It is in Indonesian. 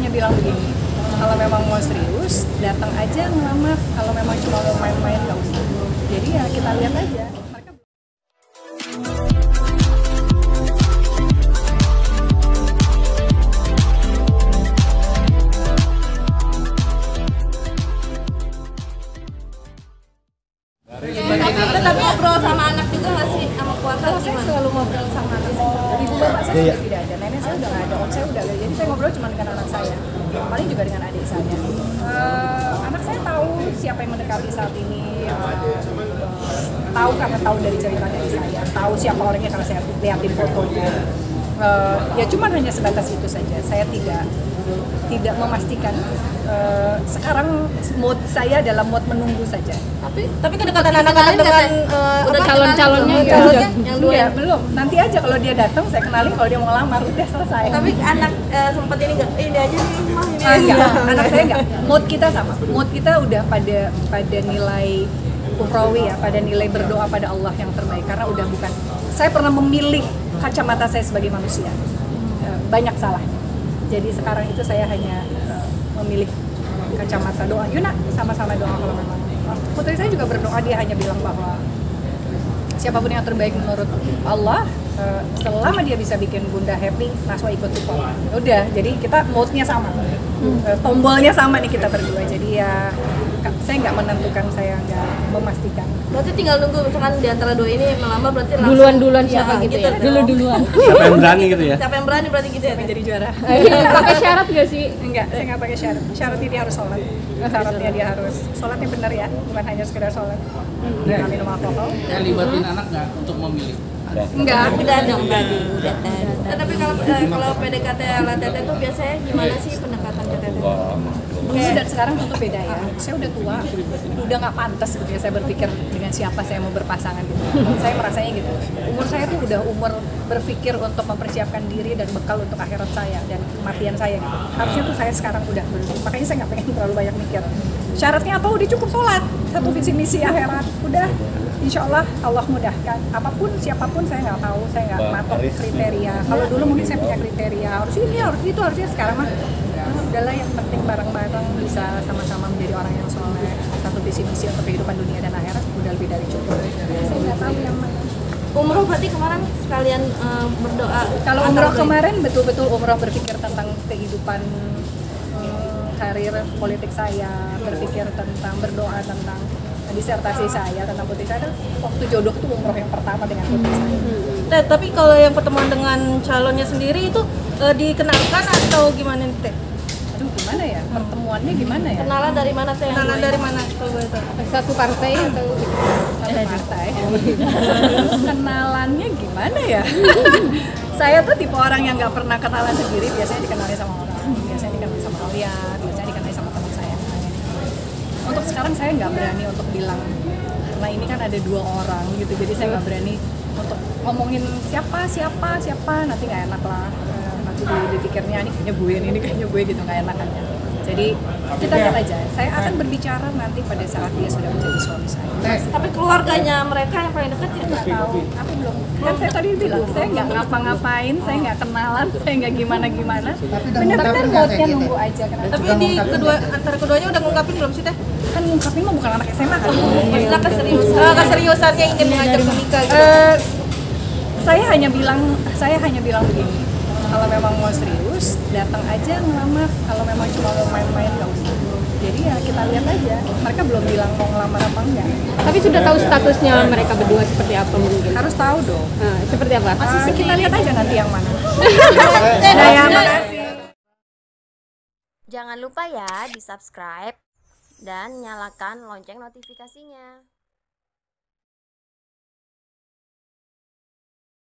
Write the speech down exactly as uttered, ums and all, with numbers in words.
hanya bilang begini, kalau memang mau serius, datang aja ngelamar. Kalau memang cuma mau main-main, nggak usah. Jadi ya kita lihat aja. Mereka Tapi ngobrol sama anak juga nggak sih, sama keluarga? Kalau saya selalu ngobrol sama anak saya. Ibu bapak saya sudah tidak ada, nenek saya udah nggak ada, om saya udah ada. Jadi saya ngobrol cuma dengan anak saya, paling juga dengan adik saya. Uh, anak saya tahu siapa yang mendekati saat ini, uh, tahu karena tahu dari cerita dari saya, tahu siapa orangnya karena saya lihatin fotonya. Uh, ya cuma hanya sebatas itu saja. Saya tidak tidak memastikan. Uh, sekarang mood saya dalam mood menunggu saja. Tapi tapi kedekatan anak-anak dengan uh, udah apa, calon-calonnya calon, calonnya yang dua ya, belum. Nanti aja kalau dia datang saya kenalin, kalau dia mau ngelamar udah selesai. Tapi anak uh, sempat ini enggak, ini aja nih mah ini. Ah, enggak, anak saya enggak. Mood kita sama. Mood kita udah pada pada nilai ukhrawi ya, pada nilai berdoa pada Allah yang terbaik. Karena udah bukan. Saya pernah memilih kacamata saya sebagai manusia. Banyak salahnya. Jadi sekarang itu saya hanya uh, memilih kacamata doa. Yuna sama-sama doa kalau memang. Putri saya juga berdoa, dia hanya bilang bahwa siapapun yang terbaik menurut Allah, uh, selama dia bisa bikin bunda happy, Naswa ikut support. Udah, jadi kita moodnya sama, hmm. uh, tombolnya sama nih kita berdua. Jadi ya saya nggak menentukan, saya nggak memastikan. Berarti tinggal nunggu misalkan di antara dua ini melamar, berarti langsung duluan-duluan siapa ya, gitu, gitu ya? Dulu-duluan. Siapa yang berani gitu ya? Siapa yang berani berarti gitu ya? Yang jadi juara. Pakai syarat nggak sih? Enggak, saya nggak pakai syarat. Syaratnya dia harus sholat. Syaratnya dia harus sholatnya benar ya, bukan hanya sekedar sholat. Dia nggak minum alkohol. Ya libatin anak nggak untuk memilih? Enggak. Udah dong tadi, udah tadi. Nah, tapi kalau eh, kalau P D K T ala Tete tuh biasanya gimana sih pendekatan ke Tete? Dulu dan sekarang tentu beda ya. Saya udah tua, udah nggak pantas gitu ya saya berpikir dengan siapa saya mau berpasangan gitu. Saya merasanya gitu. Umur saya tuh udah umur berpikir untuk mempersiapkan diri dan bekal untuk akhirat saya dan kematian saya gitu. Harusnya tuh saya sekarang udah belum. Makanya saya nggak pengen terlalu banyak mikir. Syaratnya apa? Udah cukup sholat, satu visi misi akhirat, udah. Insya Allah Allah mudahkan. Apapun siapapun saya nggak tahu, saya nggak matok kriteria. Kalau dulu mungkin saya punya kriteria harus ini, harus itu, harusnya sekarang mah udahlah, yang penting bareng-bareng bisa sama-sama menjadi orang yang soleh, satu visi misi untuk kehidupan dunia dan akhirat udah lebih dari cukup. Saya nggak tahu yang mana. Umroh berarti kemarin sekalian uh, berdoa. Kalau umroh kemarin betul-betul umroh berpikir tentang kehidupan, hmm, karir politik saya, berpikir tentang berdoa tentang disertasi saya tentang putri saya. Waktu jodoh tuh umroh yang pertama dengan putri saya. Nah, tapi kalau yang pertemuan dengan calonnya sendiri itu uh, dikenalkan atau gimana nih Teh? Aduh, gimana ya? Pertemuannya gimana ya? Kenalan dari mana Teh? Kenalan dari mana? Kalau boleh tahu. Satu partai atau Satu partai. Kenalannya gimana ya? Saya tuh tipe orang yang nggak pernah kenalan sendiri, biasanya dikenali sama orang, biasanya dikenali sama Aulia, biasanya dikenali sama teman saya. Untuk sekarang saya nggak berani untuk bilang, karena ini kan ada dua orang gitu, jadi saya nggak berani untuk ngomongin siapa siapa siapa, nanti nggak enak lah, nanti dipikirnya ini kayaknya gue, ini kayaknya gue gitu, nggak enak kan ya. Jadi kita lihat aja, saya akan berbicara nanti pada saat dia sudah menjadi suami saya. Mas, tapi keluarganya mereka yang paling dekat ya Nggak tahu, aku belum, kan saya tadi bilang saya nggak ngapa-ngapain, saya nggak kenalan, saya nggak gimana-gimana, bener-bener moodnya nunggu aja. Kenapa? Tapi di kedua antara keduanya udah ngungkapin belum sih Teh? Kan ngungkapin mah bukan anak S M A kan? Maksudnya keseriusan, uh, keseriusannya ingin mengajak menikah gitu. Uh, saya hanya bilang, saya hanya bilang begini, kalau memang mau serius, datang aja ngelamar. Kalau memang cuma mau main-main nggak usah. Jadi ya kita lihat aja. Mereka belum bilang mau ngelamar apa enggak. tapi sudah tahu statusnya mereka berdua seperti apa mungkin? Harus tahu dong. Nah, seperti apa? Uh, kita lihat aja nanti yang mana. Nah, ya, makasih. Jangan lupa ya di subscribe dan nyalakan lonceng notifikasinya.